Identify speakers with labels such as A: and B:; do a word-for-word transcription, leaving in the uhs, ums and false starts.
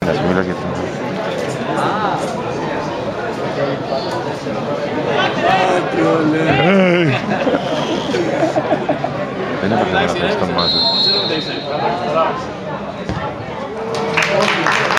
A: Να σου μιλώ για την... Δεν έπρεπε να πες το μάζο.